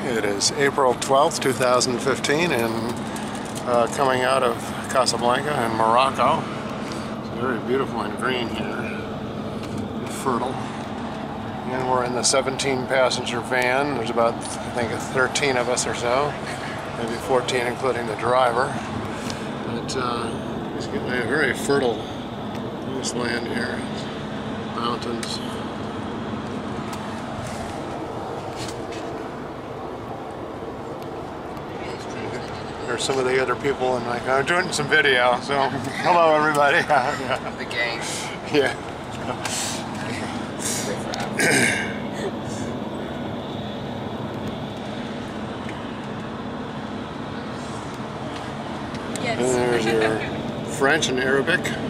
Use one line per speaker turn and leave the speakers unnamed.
It is April 12th, 2015, and coming out of Casablanca in Morocco. It's very beautiful and green here, and fertile. And we're in the 17-passenger van. There's about, I think, 13 of us or so, maybe 14 including the driver. But it's getting a very fertile land here, mountains. There's some of the other in my car doing some video, so hello everybody.
The gang.
Yeah.
Yes.
And there's your French and Arabic.